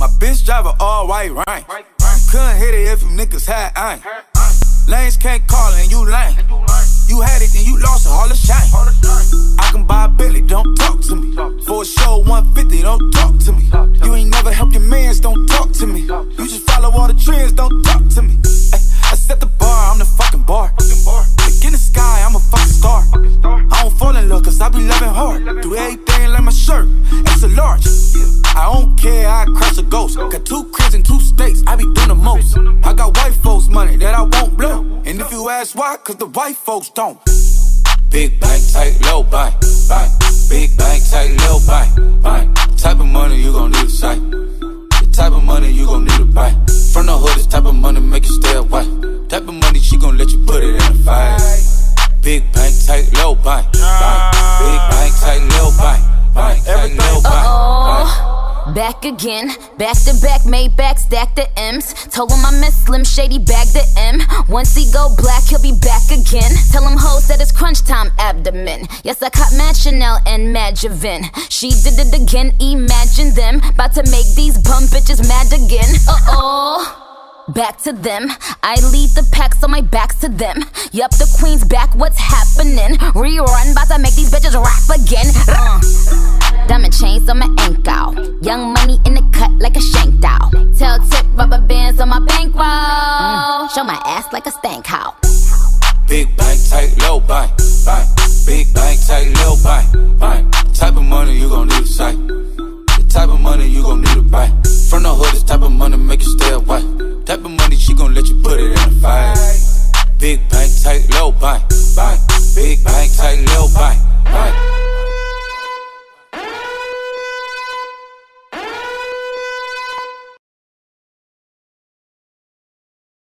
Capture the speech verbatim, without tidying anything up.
My bitch drive a all white rank. Couldn't hit it if you niggas had ain't. Lanes can't call and you lame. You had it and you lost it, all the shame. I can buy a Billy, don't talk to me. For a show one fifty, don't talk to me. You ain't never helped your mans, don't talk to me. You just follow all the trends, don't talk to me. Ay, I set the bar, I'm the fucking bar. Like in the sky, I'm a fucking star. I don't fall in love cause I be loving hard. Do everything like my shirt, extra large. I don't care, I crush a ghost. Got two cribs in two states, I be doing the most. I got white folks money that I won't blow. And if you ask why, cause the white folks don't. Big bank, tight, low bank, bank. Big bank, tight, low bank, bank. The type of money you gon' need to sight. The type of money you gon' need to buy. From the hood, this type of money make you stay away. Type of money she gon' let you put it in a fight. Big bank, tight, low bank, bank. Big bank, tight, low bank, bank. Tight, low bank, bank. Back again, back to back, made back, stack the M's. Told him I miss Slim Shady, bag the M. Once he go black, he'll be back again. Tell him hoes that it's crunch time abdomen. Yes, I caught Mad Chanel and Mad Javin. She did it again, imagine them. About to make these bum bitches mad again. Uh-oh. Back to them, I lead the pack so my back's to them. Yup, the queen's back, what's happening? Rerun, bout to make these bitches rap again. uh. Diamond chains on my ankle. Young money in the cut like a shank doll. Tail tip rubber bands on my bankroll. mm. Show my ass like a stank cow. Big bank, tight, low bank, bank. Big bank, tight, low bank, bank. The type of money you gon' need to sight. The type of money you gon'